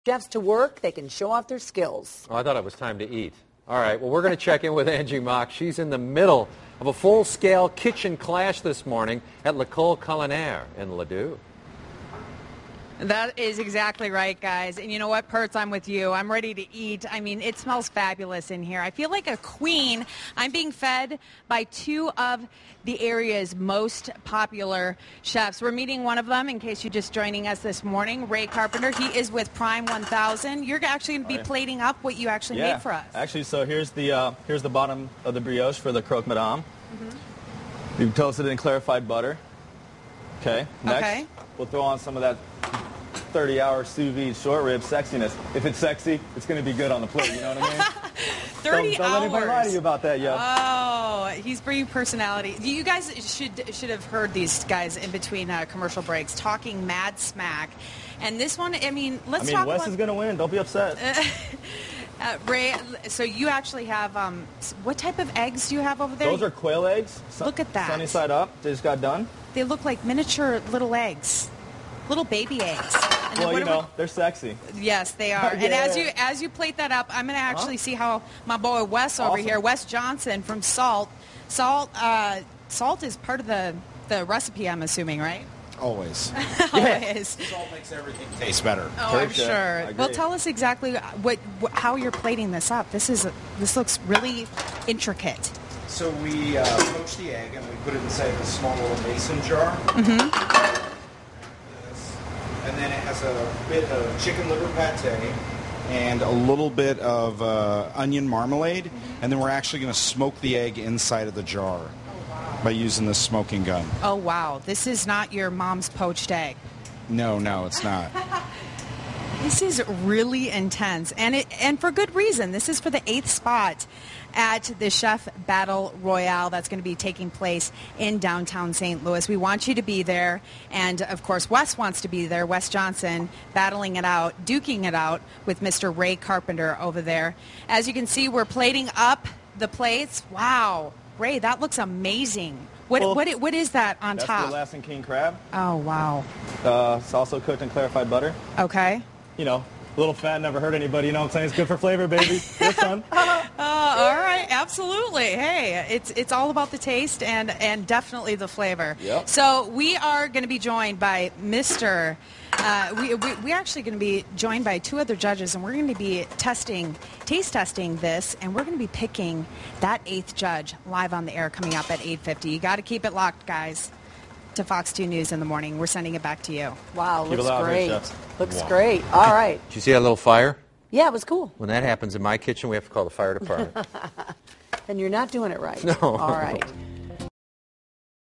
chefs to work. They can show off their skills. Oh, I thought it was time to eat. All right, well, we're going to check in with Angie Mock. She's in the middle of a full-scale kitchen clash this morning at L'école Culinaire in Ladue. That is exactly right, guys. And you know what, Pertz, I'm with you. I'm ready to eat. I mean, it smells fabulous in here. I feel like a queen. I'm being fed by two of the area's most popular chefs. We're meeting one of them, in case you're just joining us this morning, Ray Carpenter. He is with Prime 1000. You're actually going to be plating up what you actually made for us. Actually, so here's the bottom of the brioche for the croque madame. We've toasted it in clarified butter. Okay, next we'll throw on some of that 30-hour sous vide short rib sexiness. If it's sexy, it's going to be good on the plate, you know what I mean? 30 hours. Don't let anybody lie to you about that, yo. Oh, he's bringing personality. You guys should have heard these guys in between commercial breaks talking mad smack. And this one, I mean, let's talk Wes about... is going to win. Don't be upset. Ray, so you actually have, what type of eggs do you have over there? Those are quail eggs. Look at that. Sunny side up. They just got done. They look like miniature little eggs. Little baby eggs. And well, you know, they're sexy. Yes, they are. And as you plate that up, I'm going to actually see how my boy Wes over here, Wes Johnson from Salt is part of the recipe, I'm assuming, right? Always. Always. Salt makes everything taste better. Oh, I'm sure. Well, tell us exactly how you're plating this up. This looks really intricate. So we poach the egg and we put it inside a small little mason jar. And then it has a bit of chicken liver pate and a little bit of onion marmalade. And then we're actually going to smoke the egg inside of the jar by using the smoking gun. Oh, wow. This is not your mom's poached egg. No, it's not. This is really intense, and for good reason. This is for the 8th spot at the Chef Battle Royale that's going to be taking place in downtown St. Louis. We want you to be there, and of course Wes wants to be there. Wes Johnson battling it out, duking it out with Mr. Ray Carpenter over there. As you can see, we're plating up the plates. Wow, Ray, that looks amazing. What is that on top? That's the Alaskan king crab. Oh, wow. It's also cooked in clarified butter. Okay. You know, a little fat never hurt anybody, you know what I'm saying? It's good for flavor, baby. Yes, son. All right, absolutely. Hey, it's all about the taste and definitely the flavor. Yep. So we are going to be joined by Mr. We actually going to be joined by two other judges, and we're going to be taste testing this, and we're going to be picking that 8th judge live on the air coming up at 8:50. You got to keep it locked, guys, to Fox 2 News in the morning. We're sending it back to you. Wow, looks great. Here, looks great. All right. Did you see that little fire? Yeah, it was cool. When that happens in my kitchen, we have to call the fire department. And you're not doing it right. No. All right.